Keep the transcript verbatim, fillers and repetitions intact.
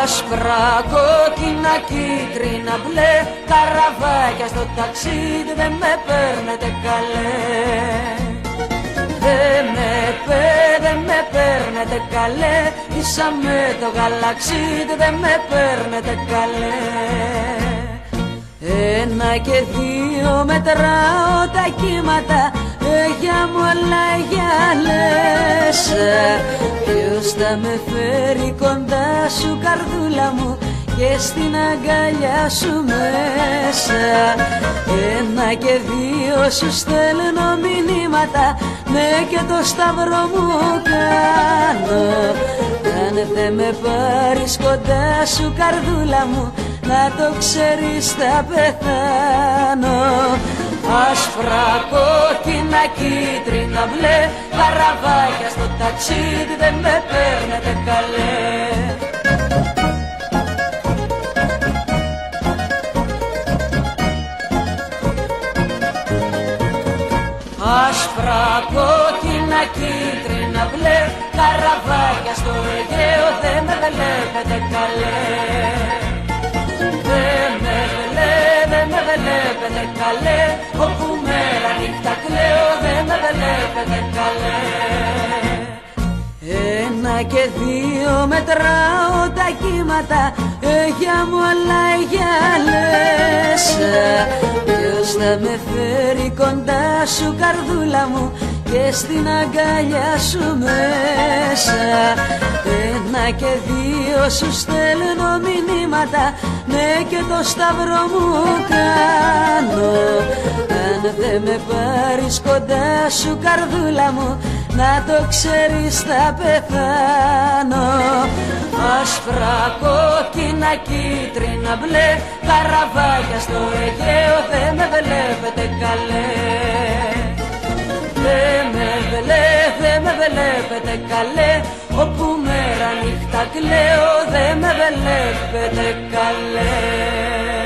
Άσπρα, κόκκινα, κίτρινα, μπλε, καραβάκια στο ταξίδι δεν με παίρνετε καλέ. Δεν με πέ, δεν με παίρνετε καλέ, ίσα με το γαλαξίδι δεν με παίρνετε καλέ. Ένα και δύο μετράω τα κύματα, για μου όλα για λες. Ποιος θα με φέρει κοντά σου καρδούλα μου και στην αγκαλιά σου μέσα. Ένα και δύο σου στέλνω μηνύματα, ναι και το σταυρό μου κάνω. Αν δεν με πάρεις κοντά σου καρδούλα μου, να το ξέρεις θα πεθάνω. Άσπρα, κόκκινα, κίτρινα, μπλε, καραβάκια στο ταξίδι δεν με παίρνετε καλέ. Άσπρα, κόκκινα, κίτρινα, μπλε, καραβάκια στο Αιγαίο δεν με βλέπετε καλέ. Δεν με βλέπετε, δεν με βλέπετε καλέ, όπου μέρα νύχτα κλαίω δεν με βλέπετε καλέ. Ένα και δύο μετράω τα κύματα, για μου όλα για λες. Ποιος θα με φέρει κοντά σου καρδούλα μου και στην αγκαλιά σου μέσα. Ένα και δύο σου στέλνω μηνύματα, ναι και το σταυρό μου κάνω. Αν δεν με πάρεις κοντά σου καρδούλα μου, να το ξέρεις θα πεθάνω. Άσπρα, κόκκινα, κίτρινα, μπλε, καραβάκια στο Αιγαίο δεν με βλέπετε καλέ. Δεν με βλέπετε, δεν με βλέπετε καλέ, όπου μέρα νύχτα κλαίω δεν με βλέπετε καλέ.